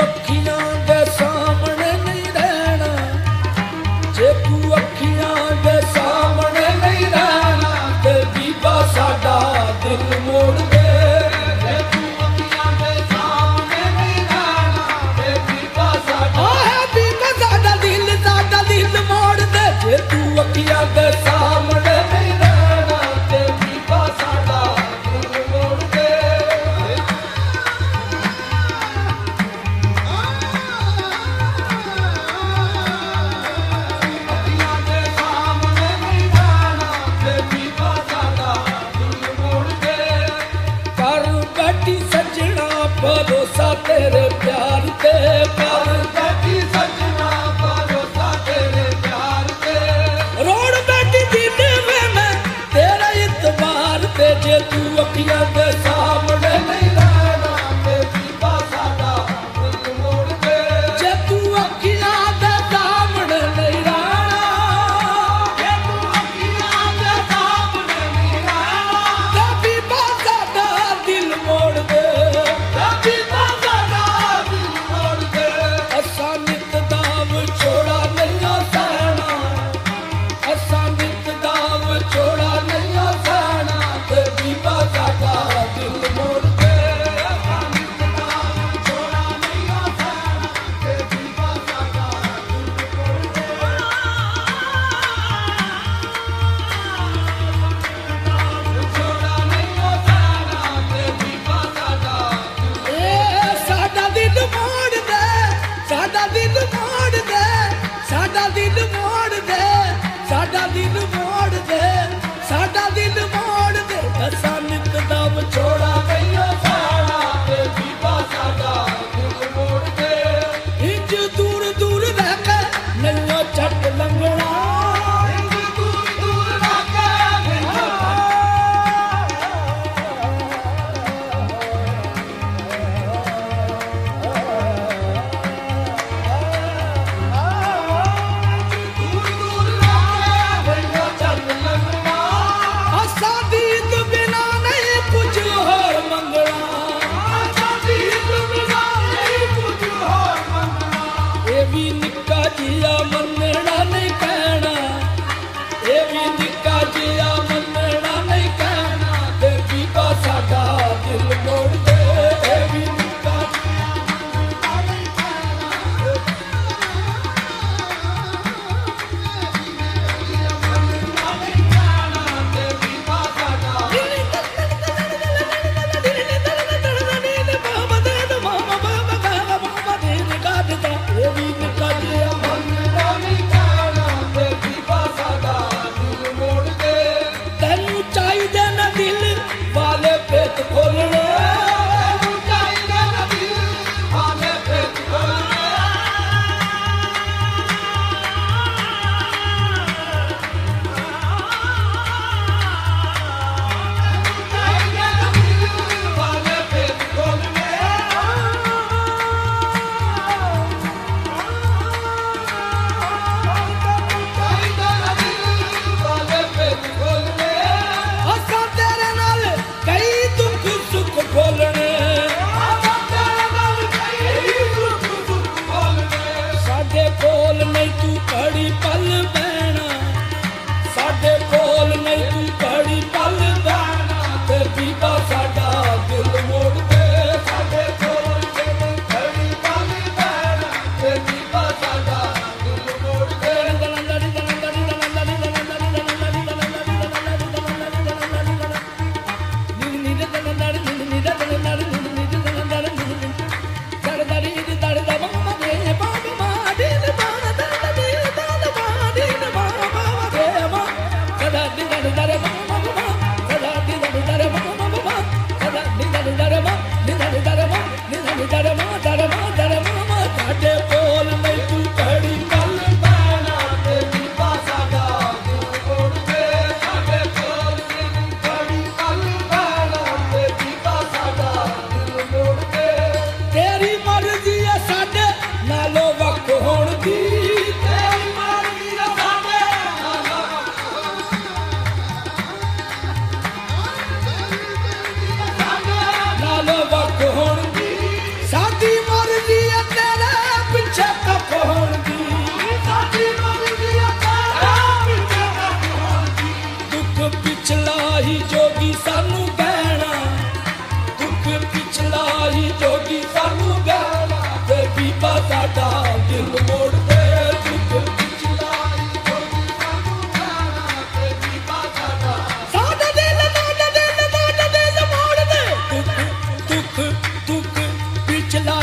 ਅੱਖੀਆਂ ਦੇ ਸਾਹਮਣੇ ਨਹੀਂ ਰਹਿਣਾ, ਜੇ ਤੂੰ ਅੱਖੀਆਂ ਦੇ ਸਾਹਮਣੇ ਨਹੀਂ ਰਹਿਣਾ ਤੇ ਬੀਬਾ ਸਾਡਾ ਦਿਲ ਮੋੜ ਦੇ। ਜੇ ਤੂੰ ਅੱਖੀਆਂ ਦੇ ਸਾਹਮਣੇ ਨਹੀਂ ਰਹਿਣਾ ਤੇ ਬੀਬਾ ਸਾਡਾ ਬੀਬਾ ਸਾਡਾ ਦਿਲ ਮੋੜ ਦੇ। ਜੇ ਤੂੰ ਅੱਖੀਆਂ ਦੇ ਸਾਹਮਣੇ ਨਹੀਂ ਰਹਿਣਾ ਤੇ ਬੀਬਾ ਸਾਡਾ ਦਿਲ ਮੋੜ ਦੇ। ਅੱਖੀਆਂ ਦੇ ਸਾਹਮਣੇ ਨਹੀਂ ਰਹਿਣਾ ਤੇ ਬੀਬਾ ਸਾਡਾ ਦਿਲ ਮੋੜ ਦੇ। ਕਰ ਬੈਠੀ ਸੱਜਣਾ ਭਰੋਸਾ ਤੇਰੇ ਪਿਆਰ ਤੇ, ਕਰ ਬੈਠੀ ਸੱਜਣਾ ਭਰੋਸਾ ਤੇਰੇ ਪਿਆਰ ਤੇ। ਰੋੜ ਬੈਠੀ ਦਿਲ ਵੇ ਮੈਂ ਤੇਰਾ ਇਤਬਾਰ ਤੇ। ਜੇ ਤੂੰ ਅੱਖੀਆਂ ਦੇ ਸਾਹਮਣੇ ਨਹੀਂ ਰਹਿਣਾ ਤੇ ਬੀਬਾ ਸਾਡਾ ਦਿਲ ਮੋੜ ਦੇ। ਜੇ ਤੂੰ ਅੱਖੀਆਂ ਦੇ ਸਾਹਮਣੇ ਨਹੀਂ ਰਹਿਣਾ, ਜੇ ਤੂੰ ਅੱਖੀਆਂ ਦੇ ਸਾਹਮਣੇ ਨਹੀਂ ਰਹਿਣਾ ਤੇ ਬੀਬਾ ਸਾਡਾ ਦਿਲ ਮੋੜ ਦੇ। ਤੇ ਬੀਬਾ ਸਾਡਾ ਦਿਲ ਮੋੜ ਦੇ। ਅਸਾਂ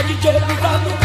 ਅੱਜ ਜੋਗ ਸਾਨੂੰ